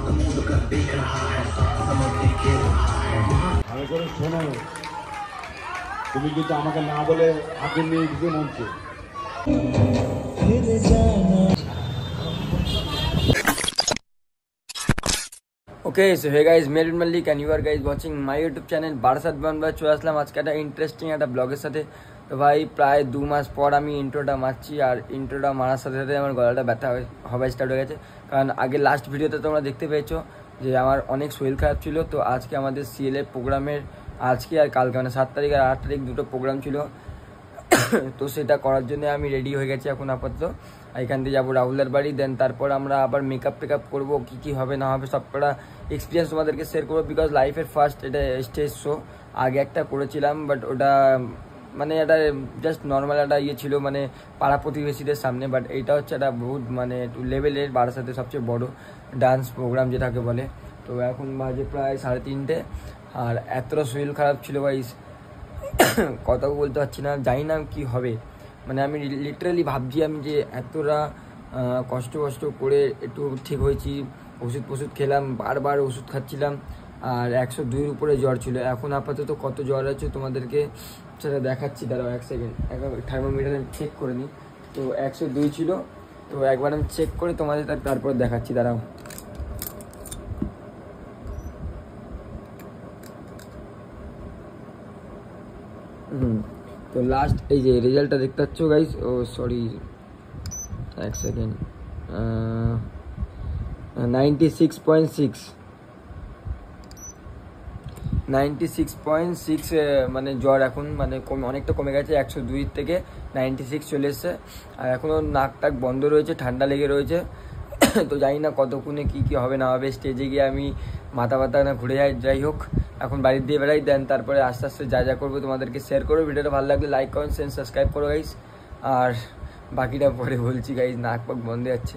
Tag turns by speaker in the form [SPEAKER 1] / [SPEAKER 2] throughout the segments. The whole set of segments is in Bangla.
[SPEAKER 1] ভালো করে শোনো, তুমি কিন্তু আমাকে না বলে আগে নিয়ে দিতে মনছে।
[SPEAKER 2] Okay so hey guys Mary Mallick and you are guys watching my YouTube channel Barasat बनवा चले আসলাম আজকে একটা ইন্টারেস্টিং একটা ব্লগের সাথে। তো ভাই প্রায় 2 মাস পর আমি ইন্ট্রোটা মারছি, আর ইন্ট্রোটা মারার সাথে সাথে আমার গলাটা ব্যথা হওয়া স্টার্ট হয়ে গেছে। কারণ আগে লাস্ট ভিডিওতে তোমরা দেখতে পেয়েছো যে আমার অনেক শরীর খারাপ ছিল। তো আজকে আমাদের সিএলএ প্রোগ্রামের আজকে আর কালকে মানে 7 তারিখ আর 8 তারিখ দুটো প্রোগ্রাম ছিল। তো সেটা করার জন্য আমি রেডি হয়ে গেছি এখন আপাতত। এখান থেকে যাবো রাহুলের বাড়ি, দেন তারপর আমরা আবার মেকআপ টেকআপ করবো, কী হবে না হবে সবটা এক্সপিরিয়েন্স তোমাদেরকে শেয়ার করবো। বিকজ লাইফের ফার্স্ট এটা স্টেজ শো, আগে একটা করেছিলাম বাট ওটা মানে এটা জাস্ট নর্মাল একটা ইয়ে ছিল মানে পাড়া প্রতিবেশীদের সামনে। বাট এইটা হচ্ছে একটা বহুত মানে একটু লেভেলের বারাসাতে সবচেয়ে বড় ডান্স প্রোগ্রাম যেটাকে বলে। তো এখন বাজে প্রায় 3:30 আর এতটা শরীর খারাপ ছিল ভাই, কথা বলতে পারছি না, জানি না কি হবে। মানে আমি লিটারালি ভাবছি আমি যে এতটা কষ্ট করে একটু ঠিক হয়েছি, ওষুধ খেলাম, বারবার ওষুধ খাচ্ছিলাম, আর 102-এর উপরে জ্বর ছিল। এখন আপাতত কত জ্বর আছে তোমাদেরকে সেটা দেখাচ্ছি, দাঁড়াও 1 সেকেন্ড, থার্মোমিটার চেক করে নিই। তো 102 ছিল, তো একবার আমি চেক করে তোমাদের তারপর দেখাচ্ছি, দাঁড়াও। তো লাস্ট এই যে রেজাল্টটা দেখতে পাচ্ছ গাইস, ও সরি 1 সেকেন্ড, 96.6 মানে জ্বর এখন মানে অনেকটা কমে গেছে, 102 থেকে 96 চলে এসছে। আর এখনও নাক টাক বন্ধ রয়েছে, ঠান্ডা লেগে রয়েছে। তো জানি না কতক্ষণে কী হবে না হবে, স্টেজে গিয়ে আমি মাথা না ঘুরে যাই হোক, এখন বাড়ির দিয়ে বেড়াই, দেন তারপরে আস্তে আস্তে যা করবো তোমাদেরকে শেয়ার করবো। ভিডিওটা ভালো লাগলে লাইক কমেন্ট শেয়ার সাবস্ক্রাইব করো গাইস, আর বাকিটা পরে বলছি গাইস, নাক পাক বন্ধ যাচ্ছে।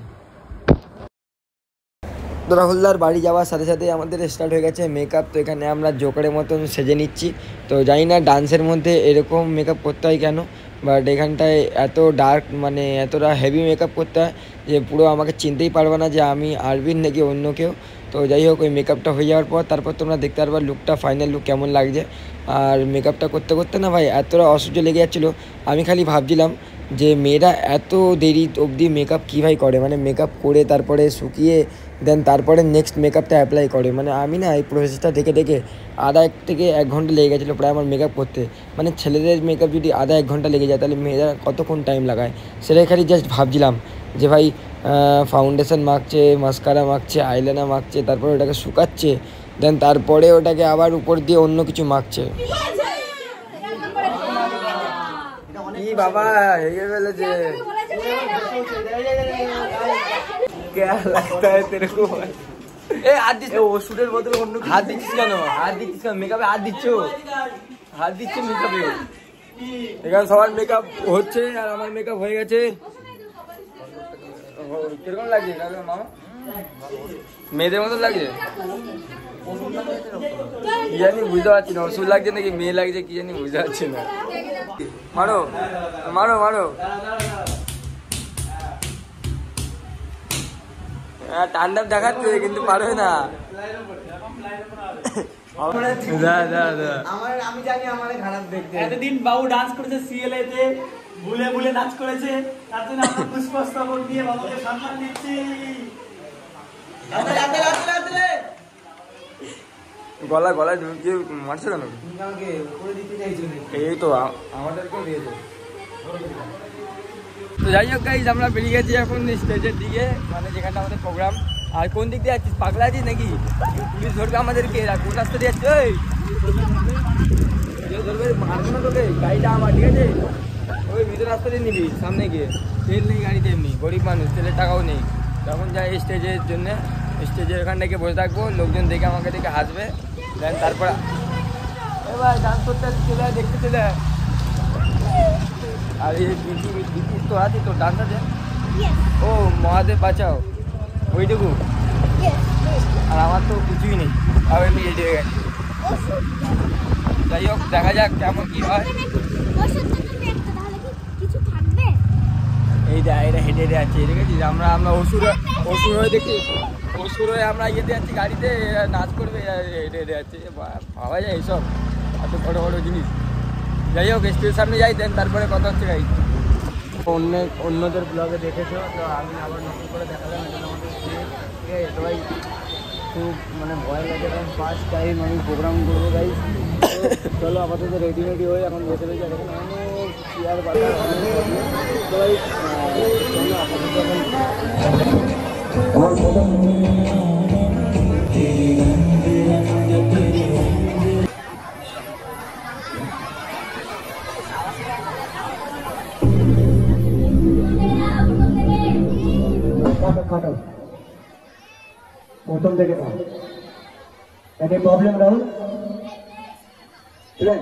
[SPEAKER 2] তো রাহুলদার বাড়ি যাওয়ার সাথে সাথে আমাদের স্টার্ট হয়ে গেছে মেকআপ। তো এখানে আমরা জোকারের মতন সেজে নিচ্ছি। তো জানি না ডান্সের মধ্যে এরকম মেকআপ করতে হয় কেন, বাট এখানটায় এত ডার্ক মানে এতটা হেভি মেকআপ করতে হয় যে পুরো আমাকে চিনতেই পারবে না যে আমি আরবিন নাকি অন্য কেউ। তো যাই হোক, ওই মেকআপটা হয়ে যাওয়ার পর তারপর তোমরা দেখতে পারবা লুকটা, ফাইনাল লুক কেমন লাগছে। আর মেকআপটা করতে না ভাই এতটা অসহ্য লেগে যাচ্ছিলো, আমি খালি ভাবছিলাম যে মেয়েরা এত দেরি অবধি মেকআপ কী ভাই করে, মানে মেকআপ করে তারপরে শুকিয়ে দেন তারপরে নেক্সট মেকআপটা অ্যাপ্লাই করে। মানে আমি না এই প্রসেসটা দেখে আধা থেকে 1 ঘন্টা লেগে গেছিলো প্রায় আমার মেকআপ করতে। মানে ছেলেদের মেকআপ যদি আধা 1 ঘন্টা লেগে যায় তাহলে মেয়েরা কতক্ষণ টাইম লাগায়, সেটাই খালি জাস্ট ভাবছিলাম যে ভাই ফাউন্ডেশন মাখছে, মাস্কারা মাখছে, আইলাইনার মাখছে, তারপরে ওটাকে শুকাচ্ছে, দেন তারপরে ওটাকে আবার উপর দিয়ে অন্য কিছু মাখছে। কি বাবা হেগে ফেলেছে, क्या लगता है तेरे को? हाथ दिच्छो, ওষুধের বদলে অন্য কিছু হাত দিচ্ছিস কেন? হাত দিচ্ছিস কেন? মেকআপে হাত দিচ্ছো মেকআপে। এখানে সবার মেকআপ হচ্ছে আর আমার মেকআপ হয়ে গেছে। কিরকম লাগছে মামা? মেয়েদের মতো লাগছে? কি জানি বুঝতে পারছি না, ওষুধ লাগছে নাকি মেয়ে লাগছে কি জানি বুঝতে পারছি না। মারো মারো মারো, টান্ডাপ দেখাচ্ছে কিন্তু পারবে না।
[SPEAKER 3] আমি জানি আমার খারাপ দেখতে, এতদিন বাবু ডান্স করেছে সিএলএ তে, ভুলে নাচ করেছে, তার জন্য আমরা পুষ্পস্তবক দিয়ে বাবুকে সম্মান দিচ্ছি।
[SPEAKER 2] গলায় ঢুকিয়ে মারছো কেন? এই তো আমাদেরকেও দিয়েছে। তো যাই হোক গাইজ, আমরা বেরিয়ে গেছি এখন স্টেজের দিকে, মানে যেখানটা আমাদের প্রোগ্রাম। আর কোন দিক দিয়ে যাচ্ছিস, পাগলা আছিস নাকি? পুলিশ ধরবে আমাদেরকে, কোন রাস্তা দিয়ে যাচ্ছে? ধরবে, মারবো না তোকে, গাড়িটা আমার, ঠিক আছে? ওই ভিতর রাস্তা দিয়ে নিবি, সামনে গিয়ে। তেল নেই গাড়িতে, এমনি গরিব মানুষ, তেলের টাকাও নেই। তখন যাই স্টেজের জন্যে, স্টেজের ওখানটাকে বসে থাকবো, লোকজন দেখে আমাকে দেখে হাসবে, দেন তারপর এবার ডান্স করতে চলে যায়, দেখতে চলে যায়। আর এই বিটি তো আছে, তো ডান্স আছে। ও মহাদেব বাঁচাও, ওইটুকু। আর আমার তো কিছুই নেই, আর এমনি রেডি হয়ে গেছে। যাই হোক, দেখা যাক কেমন কি হয়। এইটা এটা হেঁটে হেঁটে যাচ্ছে, ঠিক আছে? আমরা অসুর হয়ে দেখি, অসুর হয়ে আমরা ইয়েতে যাচ্ছি গাড়িতে, এরা নাচ করবে, হেঁটে হেঁটে যাচ্ছে। ভাবা যায় এইসব এত বড় বড় জিনিস। যাই হোক, স্টেজের সামনে যাই, দেন তারপরে কথা হচ্ছে গাড়ি। অন্যদের ব্লগে দেখেছো, তো আমি আবার নতুন করে দেখালাম। এটা আমাদের স্টেজ, ঠিক আছে? সবাই খুব মানে ভয় লাগে, কারণ ফার্স্ট টাইম আমি প্রোগ্রাম করবো গাই। চলো আপাতত রেডি হয়ে এখন বসে রয়েছে। এখন অনেক চেয়ার পাতা, সবাই চলো আপাতত
[SPEAKER 4] এখন প্রথম থেকে এনি প্রবলেম রাহুল? ঠিক আছে,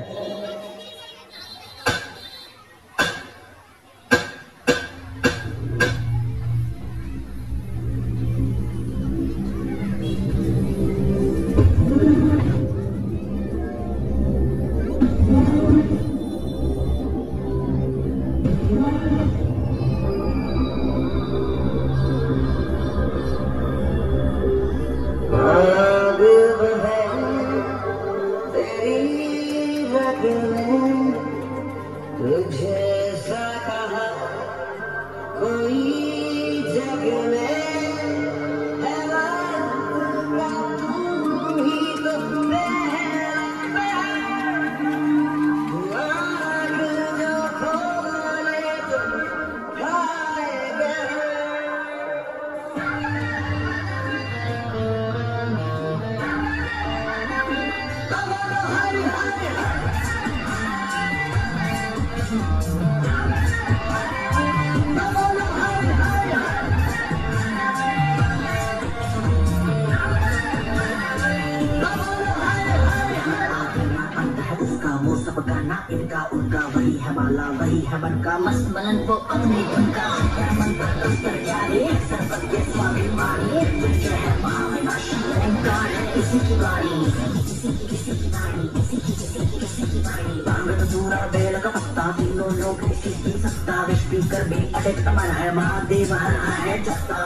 [SPEAKER 5] इनका उनका वही है माला वही है मन का मस्त मनन वो अपने धुन का पर जाने सरपत के स्वाभिमानी तुझे है महाविनाशी अहंकार है किसी की बारी किसी की बारी किसी की बारी बांगड़ दूरा बेल का पत्ता तीनों लोग किसी की सत्ता स्पीकर भी अटक अमर है महादेव हर है जत्ता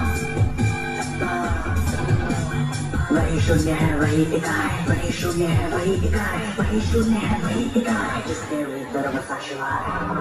[SPEAKER 5] वही शून्य है वही इकाई वही शून्य है वही इकाई वही शून्य है वही इकाई जिसके भीतर बसा शिवाय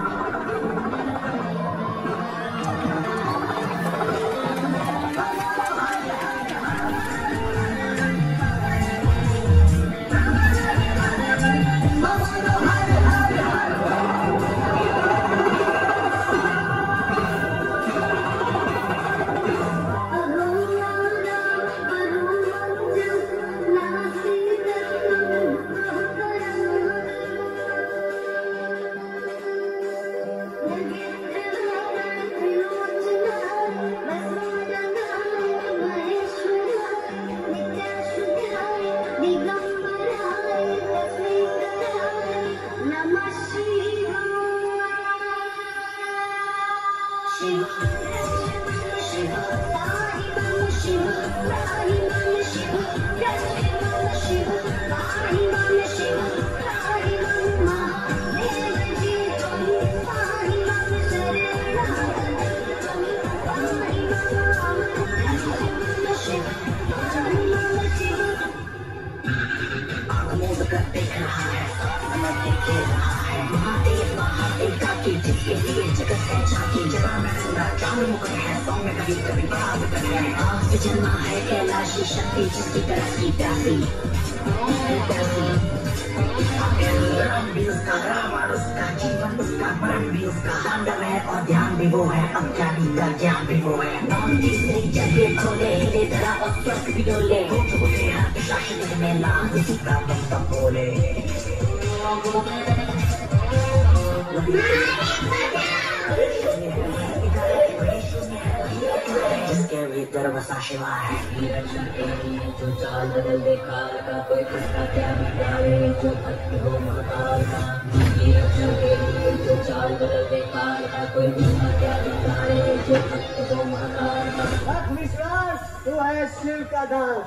[SPEAKER 5] जन्मा है कैलाशी शक्ति जिसकी तरफ की प्यासी भी उसका रावण उसका जीवन उसका मरण भी उसका तांडव है और ध्यान भी वो है अज्ञानी का ज्ञान भी वो है तीसरी जगह खोले हिले धरा और स्वर्ग भी डोले शासन में नाम किसी का तब बोले जिसके भीतर बसा शिवा है जो चाल बदल दे काल का कोई किसका क्या बिगाड़े जो भक्ति हो महाकाल का जो चाल बदल दे काल का कोई किसका क्या बिगाड़े जो भक्ति हो महाकाल का
[SPEAKER 4] विश्वास तू है शिव का दान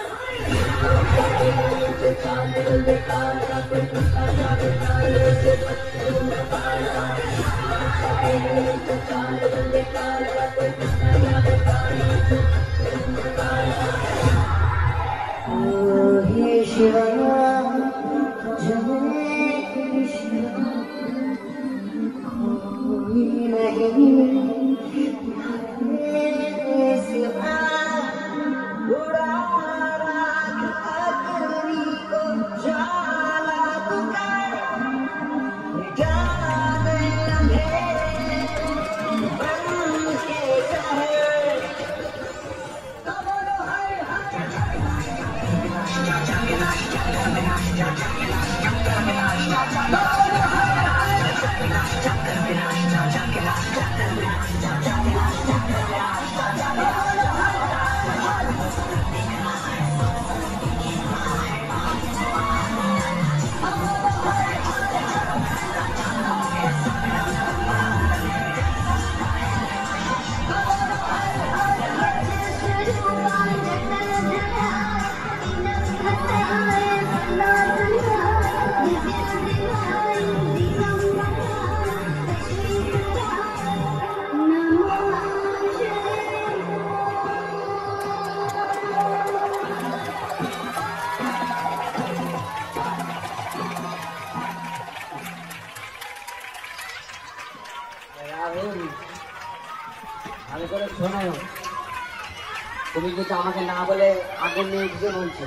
[SPEAKER 5] जो चाल बदल दे काल का कोई किसका क्या बिगाड़े जो भक्ति हो महाकाल का
[SPEAKER 6] ভালো করে শোনো, তুমি কিন্তু আমাকে না বলে আগুন নিয়ে দিতে বলছো।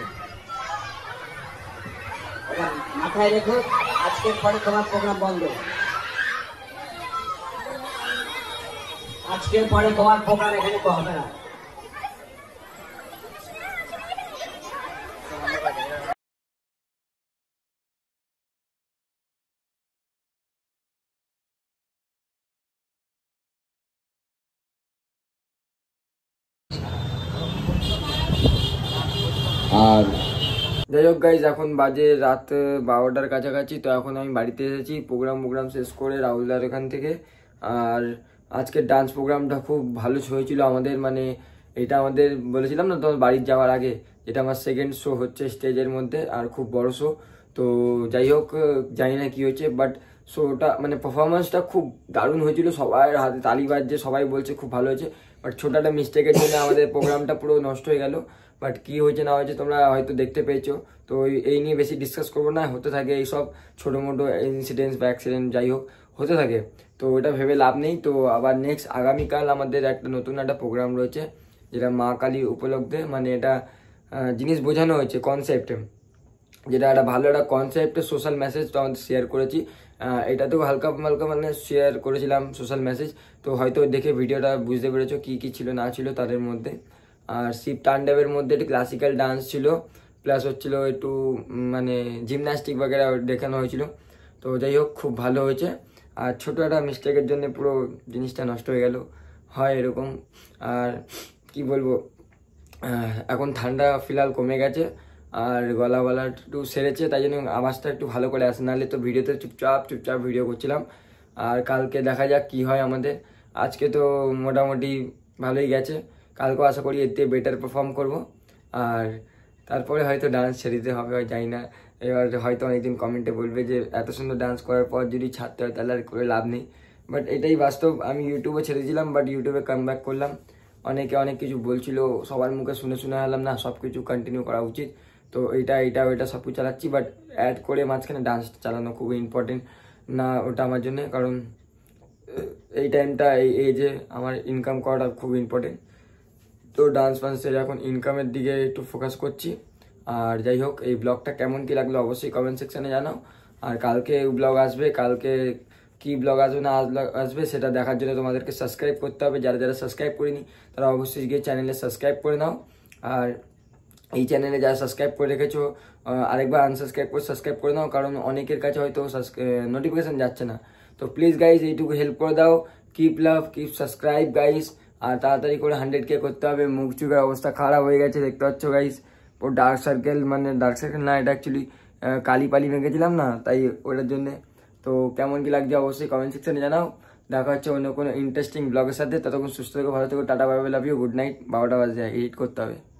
[SPEAKER 6] মাথায় রেখো, আজকের পরে তোমার প্রোগ্রাম বন্ধ। আজকের পরে তোমার প্রোগ্রাম এখানে হবে না।
[SPEAKER 1] আর
[SPEAKER 2] যাই হোক গাইজ, এখন বাজে রাত 12টার কাছাকাছি। তো এখন আমি বাড়িতে এসেছি প্রোগ্রাম শেষ করে রাহুলদার এখান থেকে। আর আজকের ডান্স প্রোগ্রামটা খুব ভালো হয়েছিল আমাদের, মানে এটা আমাদের বলেছিলাম না তোমার বাড়ির যাওয়ার আগে, এটা আমার সেকেন্ড শো হচ্ছে স্টেজের মধ্যে, আর খুব বড় শো। তো যাই হোক, জানি না কি হয়েছে, বাট শোটা মানে পারফরমেন্সটা খুব দারুণ হয়েছিল। সবাই হাতে তালি বাজছে, সবাই বলছে খুব ভালো হয়েছে। বাট ছোটো একটা মিস্টেকের জন্য আমাদের প্রোগ্রামটা পুরো নষ্ট হয়ে গেল। বাট কি হয়েছে না হয়েছে তোমরা হয়তো দেখতে পেয়েছো। তো এই নিয়ে বেশি ডিসকাস করবো না, হতে থাকে এইসব ছোটো মোটো ইনসিডেন্টস বা অ্যাক্সিডেন্ট, যাই হোক হতে থাকে। তো এটা ভেবে লাভ নেই। তো আবার নেক্সট আগামীকাল আমাদের একটা নতুন একটা প্রোগ্রাম রয়েছে, যেটা মা কালী উপলক্ষে, মানে এটা জিনিস বোঝানো হয়েছে কনসেপ্টে, যেটা একটা ভালো একটা কনসেপ্টে সোশ্যাল মেসেজ তো আমাদের শেয়ার করেছি। এটাতেও হালকা মানে শেয়ার করেছিলাম সোশ্যাল মেসেজ। তো হয়তো দেখে ভিডিওটা বুঝতে পেরেছো কী কী ছিল না ছিল তাদের মধ্যে। আর শিব তাণ্ডবের মধ্যে একটু ক্লাসিক্যাল ডান্স ছিল, প্লাস হচ্ছিল একটু মানে জিমন্যাস্টিক বাগেরা দেখানো হয়েছিল। তো যাই হোক, খুব ভালো হয়েছে। আর ছোটো একটা মিস্টেকের জন্য পুরো জিনিসটা নষ্ট হয়ে গেল, হয় এরকম। আর কি বলবো, এখন ঠান্ডা ফিলহাল কমে গেছে, আর গলা একটু সেরেছে, তাই জন্য আওয়াজটা একটু ভালো করে আসে, নাহলে তো ভিডিওতে চুপচাপ ভিডিও করছিলাম। আর কালকে দেখা যাক কি হয় আমাদের। আজকে তো মোটামুটি ভালোই গেছে, কালকেও আশা করি এতে বেটার পারফর্ম করব। আর তারপরে হয়তো ডান্স ছেড়ে দিতে হবে, জানি না। এবার হয়তো অনেকদিন কমেন্টে বলবে যে এত সুন্দর ডান্স করার পর যদি ছাড়তে হয় তাহলে আর করে লাভ নেই। বাট এটাই বাস্তব। আমি ইউটিউবে ছেড়েছিলাম, বাট ইউটিউবে কামব্যাক করলাম। অনেকে অনেক কিছু বলছিল, সবার মুখে শুনে হলাম না সব কিছু কন্টিনিউ করা উচিত। তো ওইটা সব কিছু চালাচ্ছি, বাট অ্যাড করে মাঝখানে ডান্স চালানো খুবই ইম্পর্টেন্ট না ওটা আমার জন্য, কারণ এই টাইমটা এই এজে আমার ইনকাম করাটা খুব ইম্পর্টেন্ট। তো ডান্সের এখন ইনকামের দিকে একটু ফোকাস করছি। আর যাই হোক, এই ব্লগটা কেমন কি লাগলো অবশ্যই কমেন্ট সেকশানে জানাও। আর কালকে ব্লগ আসবে, কালকে কি ব্লগ আসবে না আসবে সেটা দেখার জন্য তোমাদেরকে সাবস্ক্রাইব করতে হবে। যারা সাবস্ক্রাইব করিনি তারা অবশ্যই গিয়ে চ্যানেলে সাবস্ক্রাইব করে নাও। আর এই চ্যানেলে যারা সাবস্ক্রাইব করে রেখেছো আরেকবার আনসাবস্ক্রাইব করে সাবস্ক্রাইব করে নাও, কারণ অনেকের কাছে হয়তো নোটিফিকেশান যাচ্ছে না। তো প্লিজ গাইজ এইটুকু হেল্প করে দাও। Keep love, keep subscribe guys. আর তাড়াতাড়ি করে 100K করতে হবে। মুখ চুখের অবস্থা খারাপ হয়ে গেছে, দেখতে পাচ্ছ গাইজ। ও ডার্ক সার্কেল, মানে ডার্ক সার্কেল না, এটা অ্যাকচুয়ালি কালি পালি মেখেছিলাম না, তাই ওটার জন্যে। তো কেমন কি লাগছে অবশ্যই কমেন্ট সেকশনে জানাও। দেখা হচ্ছে অন্য কোনো ইন্টারেস্টিং ব্লগের সাথে। ততক্ষণ সুস্থ থেকো, ভালো থেকো, tata bye bye, love you, good night. 12টা বাজে এডিট করতে হবে।